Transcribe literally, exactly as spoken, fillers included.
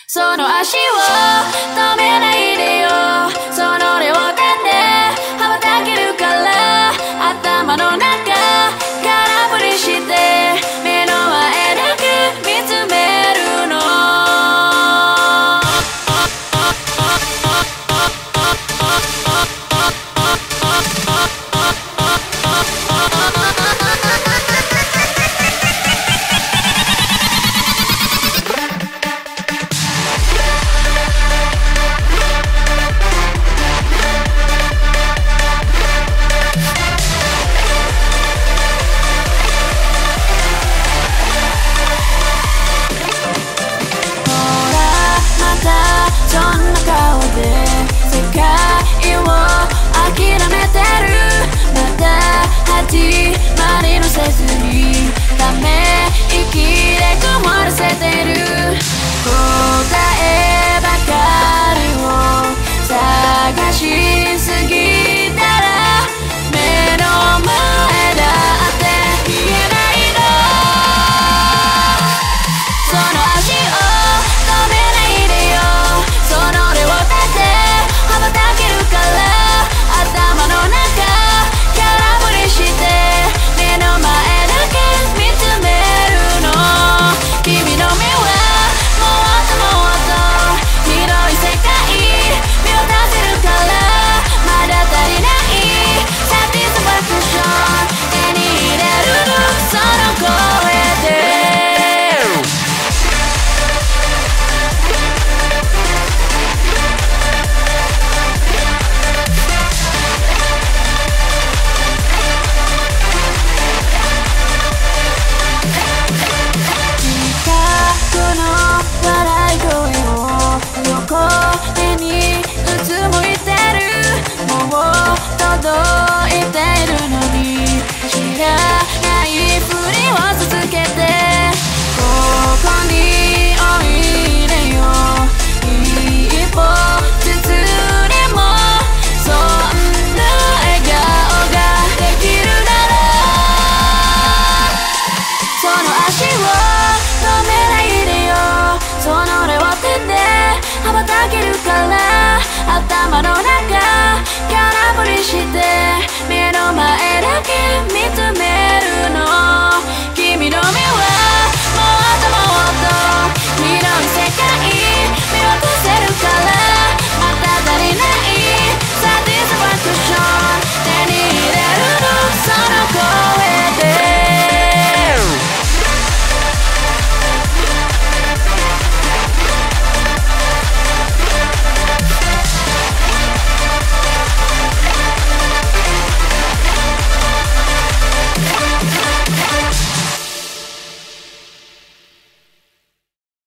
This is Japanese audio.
その足を止めないでよ。その両手で羽ばたけるから、頭の中空振りして目の前だけ見つめるの。そんな顔で世界を諦めてる。また始まりのせずにため息で曇らせてる。